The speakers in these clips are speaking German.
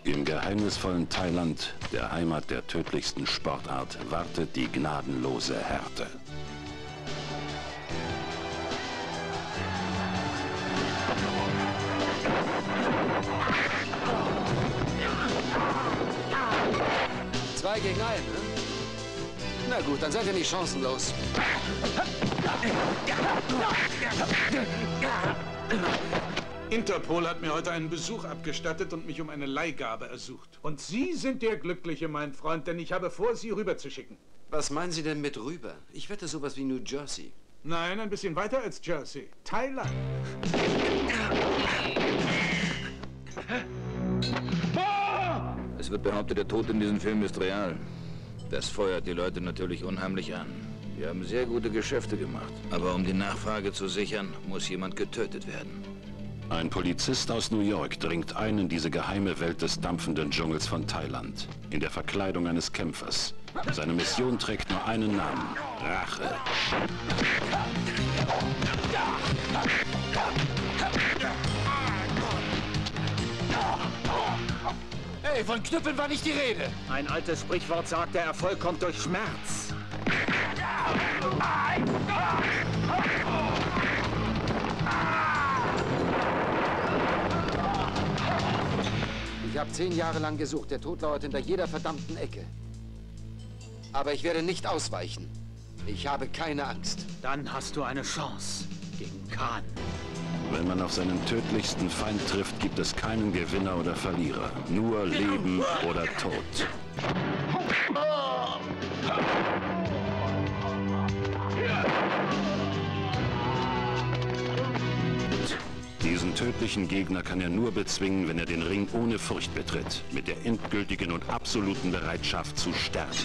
Im geheimnisvollen Thailand, der Heimat der tödlichsten Sportart, wartet die gnadenlose Härte. Zwei gegen einen, ne? Na gut, dann seid ihr nicht chancenlos. Interpol hat mir heute einen Besuch abgestattet und mich um eine Leihgabe ersucht. Und Sie sind der Glückliche, mein Freund, denn ich habe vor, Sie rüberzuschicken. Was meinen Sie denn mit rüber? Ich wette sowas wie New Jersey. Nein, ein bisschen weiter als Jersey. Thailand. Es wird behauptet, der Tod in diesem Film ist real. Das feuert die Leute natürlich unheimlich an. Wir haben sehr gute Geschäfte gemacht. Aber um die Nachfrage zu sichern, muss jemand getötet werden. Ein Polizist aus New York dringt ein in diese geheime Welt des dampfenden Dschungels von Thailand. In der Verkleidung eines Kämpfers. Seine Mission trägt nur einen Namen: Rache. Hey, von Knüppeln war nicht die Rede. Ein altes Sprichwort sagt, der Erfolg kommt durch Schmerz. Ich habe 10 Jahre lang gesucht. Der Tod lauert hinter jeder verdammten Ecke. Aber ich werde nicht ausweichen. Ich habe keine Angst. Dann hast du eine Chance gegen Khan. Wenn man auf seinen tödlichsten Feind trifft, gibt es keinen Gewinner oder Verlierer. Nur Leben oder Tod. Diesen tödlichen Gegner kann er nur bezwingen, wenn er den Ring ohne Furcht betritt, mit der endgültigen und absoluten Bereitschaft zu sterben.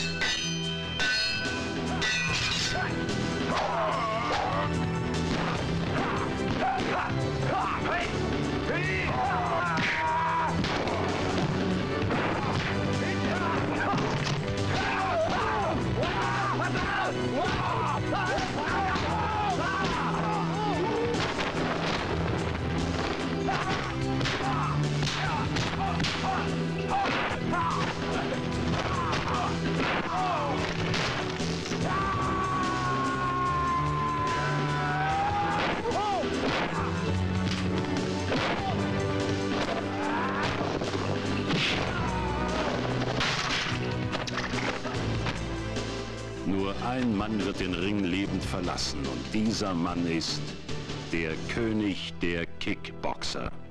Nur ein Mann wird den Ring lebend verlassen und dieser Mann ist der König der Kickboxer.